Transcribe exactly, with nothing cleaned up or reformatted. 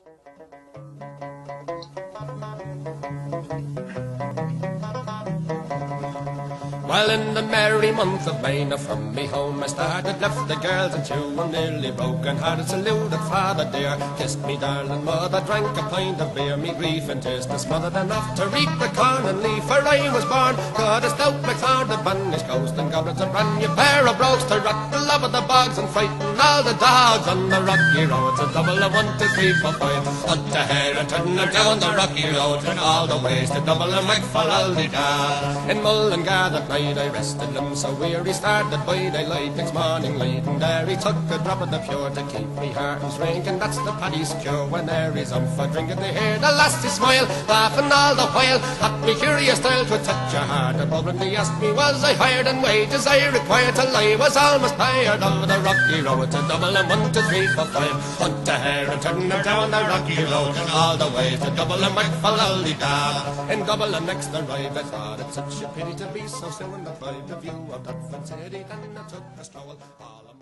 Well, in the merry month of May, now from me home I started, left the girls and two, I'm nearly broken hearted, saluted father dear, kissed me darling mother, drank a pint of beer, me grief and tears to smothered enough to reap the corn and leaf, for I was born, got a stout McLeod, the Bannish coast and goblets, a brand new pair of brogues to rock the love of the bogs and frighten all the dogs on the rocky road. It's a double of one, two, three, four, five, hunt a hare and turn them down the rocky road, and all the ways to double and make for all the da. In Mullingar that night I rested him so weary, started by daylight next morning late, and there he took a drop of the pure to keep me heart and drink, and that's the paddy's cure. When there is um for drinking they hear the lassie smile, laughing all the while at me curious style to touch a heart above, and they asked me was I hired and wages I required till I was almost tired of the rocky road. To double and one, two, three, four, five, hunt a hare and turn her down the rocky road, and all the way to double and back for lolly-da. In double and next arrived I thought it such a pity to be so soon deprived of view of that city, then I took a stroll all